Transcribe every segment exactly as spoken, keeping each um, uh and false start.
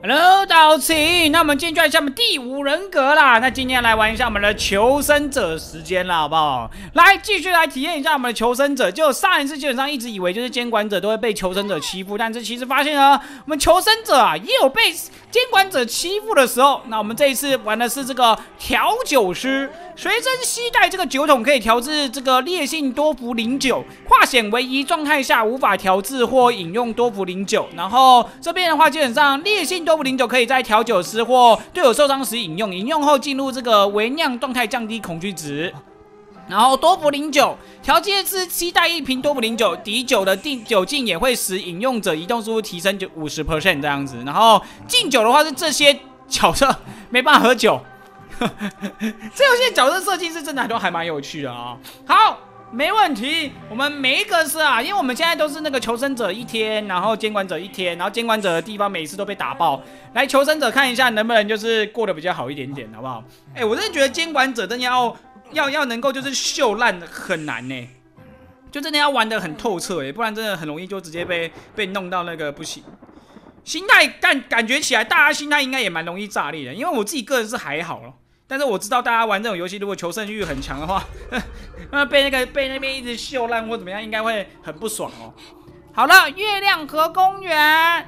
Hello， 大家好，请。那我们今天就来下我们第五人格啦。那今天来玩一下我们的求生者时间啦，好不好？来，继续来体验一下我们的求生者。就上一次基本上一直以为就是监管者都会被求生者欺负，但是其实发现呢，我们求生者啊也有被监管者欺负的时候。那我们这一次玩的是这个调酒师，随身携带这个酒桶可以调制这个烈性多氟零酒，化险为夷状态下无法调制或饮用多氟零酒。然后这边的话，基本上烈性多氟零酒可以在调酒师或队友受伤时饮用，饮用后进入这个微酿状态，降低恐惧值。然后多氟零酒调节师携带一瓶多氟零酒，敌酒的定酒精也会使饮用者移动速度提升就 百分之五十 这样子。然后禁酒的话是这些角色没办法喝酒。这游戏角色设计是真的都还蛮有趣的啊、哦。好。没问题，我们每一个是啊，因为我们现在都是那个求生者一天，然后监管者一天，然后监管者的地方每一次都被打爆。来，求生者看一下能不能就是过得比较好一点点，好不好？哎、欸，我真的觉得监管者真的要要要能够就是秀烂很难呢，就真的要玩得很透彻哎，不然真的很容易就直接被被弄到那个不行。心态感感觉起来，大家心态应该也蛮容易炸裂的，因为我自己个人是还好了。但是我知道大家玩这种游戏，如果求胜欲很强的话，那被那个被那边一直秀烂或怎么样，应该会很不爽哦。好了，月亮河公园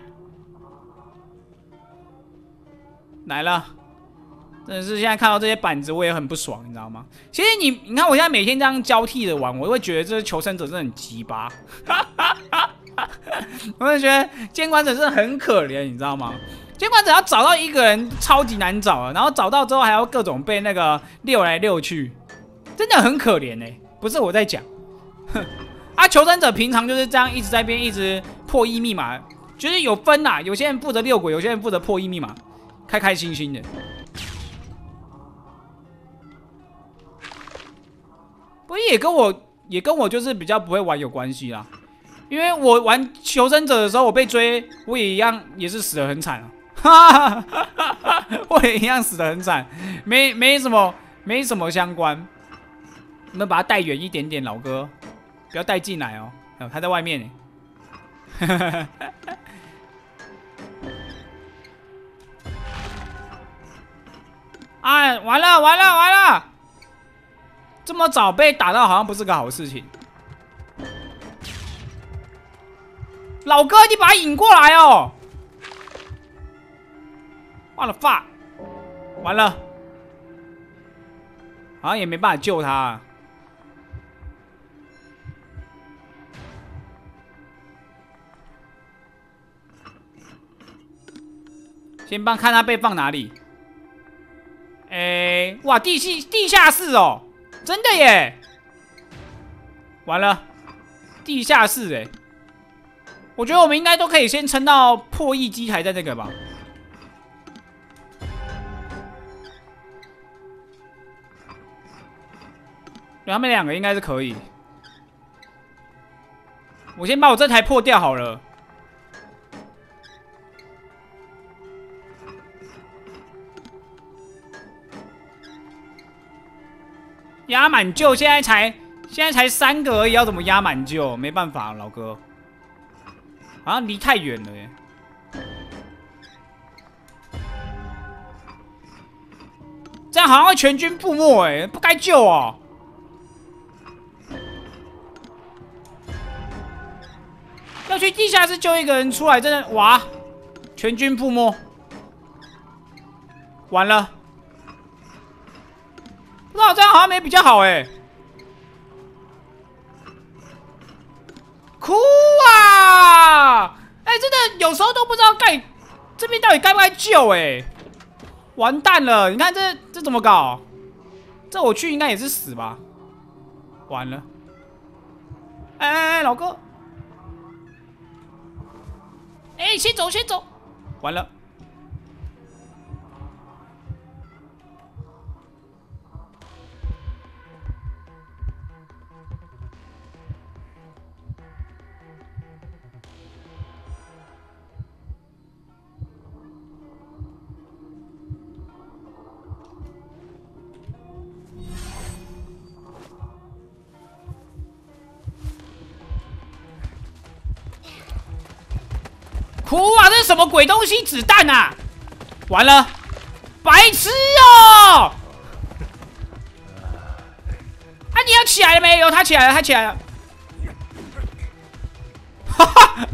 来了，真的是现在看到这些板子，我也很不爽，你知道吗？其实你你看我现在每天这样交替的玩，我会觉得这求生者真的很鸡巴，我会觉得监管者真的很可怜，你知道吗？监管者要找到一个人超级难找了，然后找到之后还要各种被那个溜来溜去，真的很可怜哎、欸，不是我在讲。啊，求生者平常就是这样一直在边一直破译密码，就是有分啦，有些人负责遛鬼，有些人负责破译密码，开开心心的。不过也跟我也跟我就是比较不会玩有关系啦，因为我玩求生者的时候，我被追，我也一样也是死得很惨啊。我也一样死得很惨，没没什么没什么相关。你们把他带远一点点，老哥，不要带进来哦。哦，他在外面呢。哎，完了完了完了！这么早被打到，好像不是个好事情。老哥，你把他引过来哦！我的发，完了，好像也没办法救他、啊。先帮看他被放哪里。哎、欸，哇，地系地下室哦，真的耶！完了，地下室哎，我觉得我们应该都可以先撑到破译机台在这个吧。他们两个应该是可以。我先把我这台破掉好了。压满救，现在才现在才三个而已，要怎么压满救？没办法，老哥，好像离太远了耶。这样好像会全军覆没哎，不该救哦。要去地下室救一个人出来，真的哇！全军覆没，完了。不知道这样好像没比较好哎。哭啊！哎、欸，真的有时候都不知道该这边到底该不该救哎。完蛋了！你看这这怎么搞？这我去应该也是死吧？完了！哎哎哎，老哥！哎、欸，先走，先走！完了！哭啊！这是什么鬼东西？子弹啊！ 完了，白痴哦！啊，你要起来了没有？他起来了，他起来了。哈哈，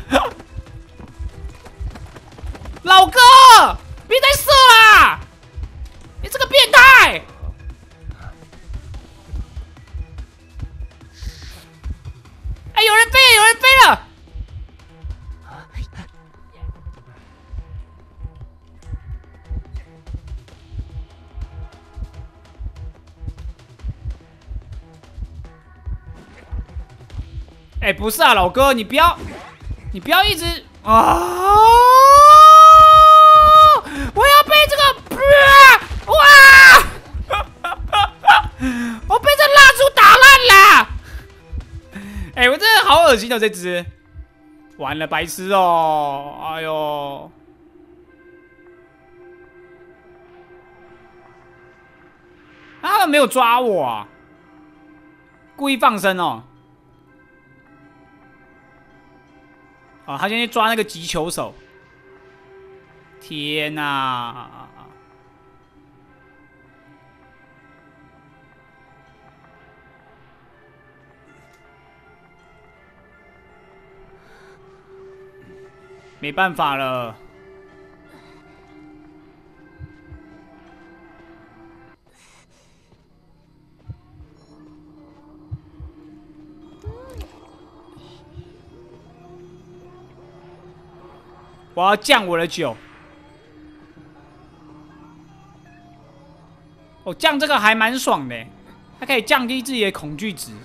老哥，别再射啦！你这个变态！哎，有人飞了，有人飞了！哎，不是啊，老哥，你不要，你不要一直啊！我要被这个哇！我被这蜡烛打烂了！哎，我真的好恶心哦，这只，完了，白痴哦！哎呦，他们没有抓我啊，故意放生哦。哦，他先去抓那个击球手。天哪！没办法了。我要降我的酒。哦，降这个还蛮爽的，它可以降低自己的恐惧值。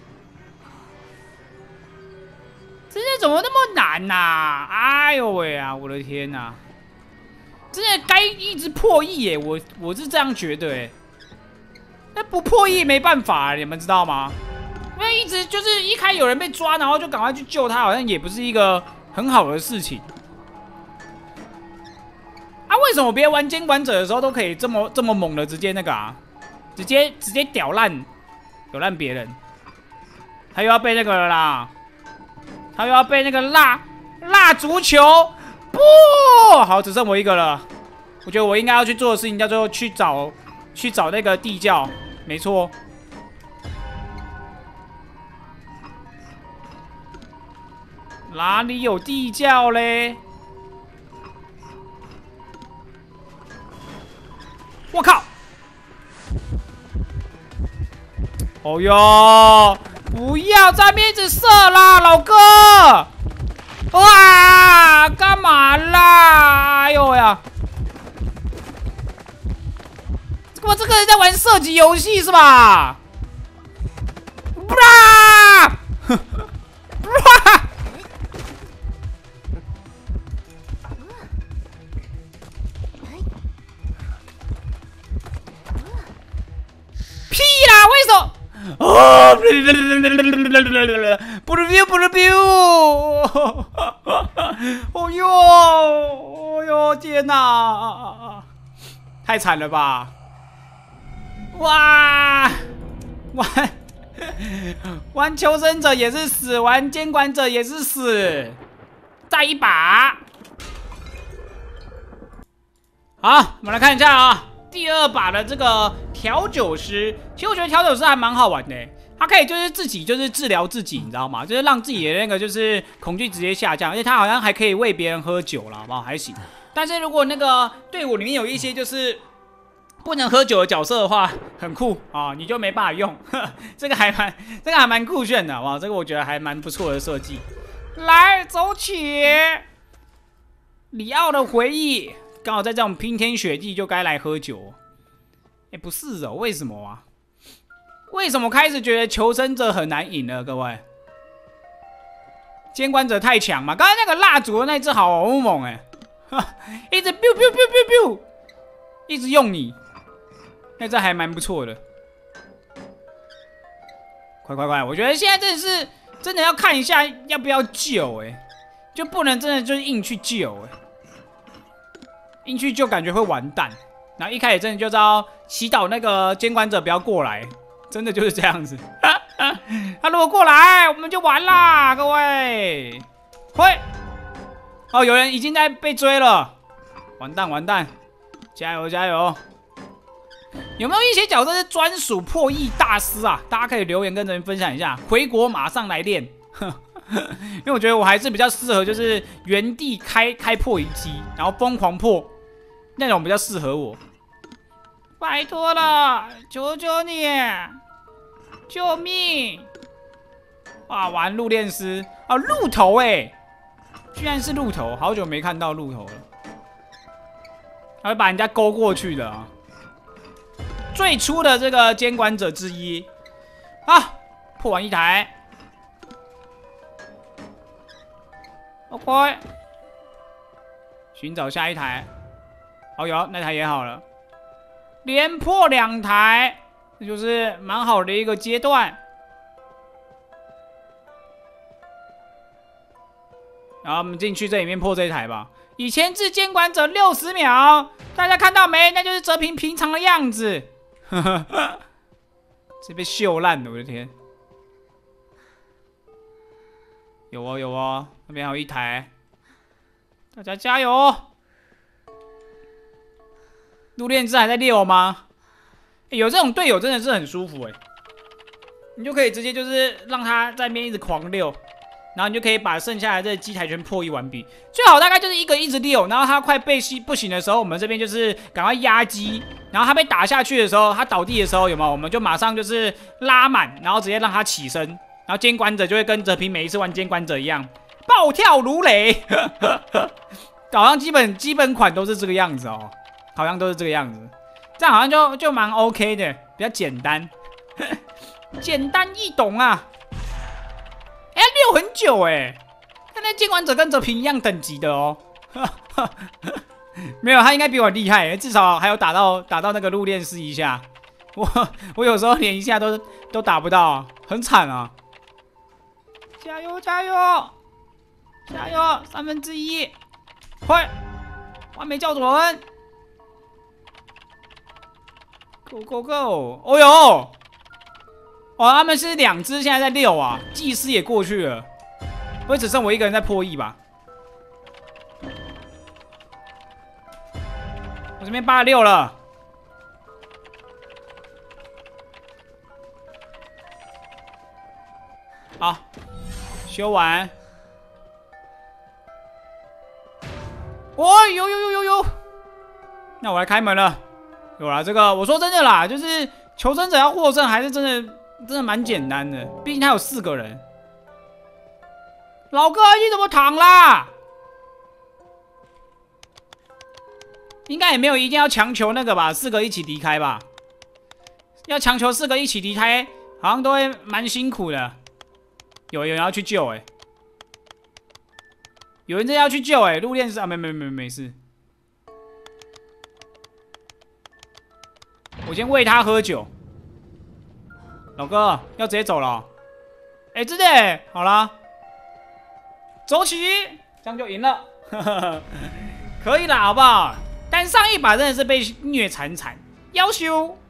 这些怎么那么难呐、啊？哎呦喂啊！我的天呐、啊！真的该一直破译耶！我我是这样觉得耶。那不破译没办法，你们知道吗？因为一直就是一开有人被抓，然后就赶快去救他，好像也不是一个很好的事情。啊，为什么别人玩监管者的时候都可以这么这么猛的直接那个啊？直接直接屌烂屌烂别人？他又要被那个了啦！他又要被那个蜡蜡足球，不好，只剩我一个了。我觉得我应该要去做的事情叫做去找去找那个地窖，没错。哪里有地窖嘞？我靠！哦哟，不要在面子射啦，老哥！哇，干嘛啦？哎呦呀！我这个人在玩射击游戏是吧？不啦！不啦！屁啦！为什么？哦，不是不是不是 biu！ 哦呦，哦呦，天哪！太惨了吧！哇，玩玩求生者也是死，玩监管者也是死，再一把。好，我们来看一下啊。第二把的这个调酒师，其实我觉得调酒师还蛮好玩的，他可以就是自己就是治疗自己，你知道吗？就是让自己的那个就是恐惧直接下降，而且他好像还可以喂别人喝酒了，好不好？还行。但是如果那个队伍里面有一些就是不能喝酒的角色的话，很酷啊，你就没办法用。这个还蛮这个还蛮酷炫的，哇，这个我觉得还蛮不错的设计。来，走起！里奥的回忆。刚好在这种冰天雪地就该来喝酒，哎、欸，不是哦，为什么啊？为什么开始觉得求生者很难赢了？各位，监管者太强嘛？刚才那个蜡烛的那只好猛哎、欸，一直 biu biu biu biu biu， 一直用你，那这还蛮不错的。快快快！我觉得现在真的是真的要看一下要不要救哎、欸，就不能真的就是硬去救哎、欸。进去就感觉会完蛋，然后一开始真的就知道祈祷那个监管者不要过来，真的就是这样子。他如果过来，我们就完啦，各位。会，哦，有人已经在被追了，完蛋完蛋， 加油加油！有没有一些角色是专属破译大师啊？大家可以留言跟人分享一下。回国马上来练，因为我觉得我还是比较适合，就是原地开开破一击，然后疯狂破那种比较适合我。拜托了，求求你，救命！哇，玩鹿炼师啊，鹿头哎，居然是鹿头，好久没看到鹿头了。他会把人家勾过去的啊。最初的这个监管者之一啊，破完一台 ，OK， 寻找下一台。哦哟，那台也好了，连破两台，这就是蛮好的一个阶段。然后我们进去这里面破这一台吧。以前至监管者六十秒，大家看到没？那就是哲平平常的样子。这被秀烂了，我的天！有哦有哦，那边还有一台，大家加油！陆炼师还在溜吗？欸、有这种队友真的是很舒服哎，你就可以直接就是让他在那边一直狂溜。然后你就可以把剩下的这机台全破译完毕。最好大概就是一个一直溜，然后他快被吸不行的时候，我们这边就是赶快压机。然后他被打下去的时候，他倒地的时候有没有？我们就马上就是拉满，然后直接让他起身。然后监管者就会跟哲平每一次玩监管者一样，暴跳如雷。好像基本基本款都是这个样子哦，好像都是这个样子。这样好像就就蛮 OK 的，比较简单，简单易懂啊。哎、欸，溜很久哎、欸，看那监管者跟哲平一样等级的哦。没有，他应该比我厉害、欸，至少还有打到打到那个陆炼师一下。我我有时候连一下都都打不到，很惨啊！加油加油加油！三分之一，快！完美校准 ，Go Go Go！ 哦呦！哦，他们是两只，现在在溜啊，祭司也过去了，不会只剩我一个人在破译吧？我这边八十六了，好，修完。哦，有有有有有，那我来开门了。有啦，这个我说真的啦，就是求生者要获胜，还是真的。真的蛮简单的，毕竟他有四个人。老哥，你怎么躺啦？应该也没有一定要强求那个吧，四个一起离开吧。要强求四个一起离开，好像都会蛮辛苦的。有有人要去救哎、欸，有人真的要去救哎、欸，陆炼师啊，没没没没事。我先喂他喝酒。老哥要直接走了，哎、欸，真的、欸，好啦，走起，这样就赢了，可以啦，好不好？但上一把真的是被虐惨惨，要求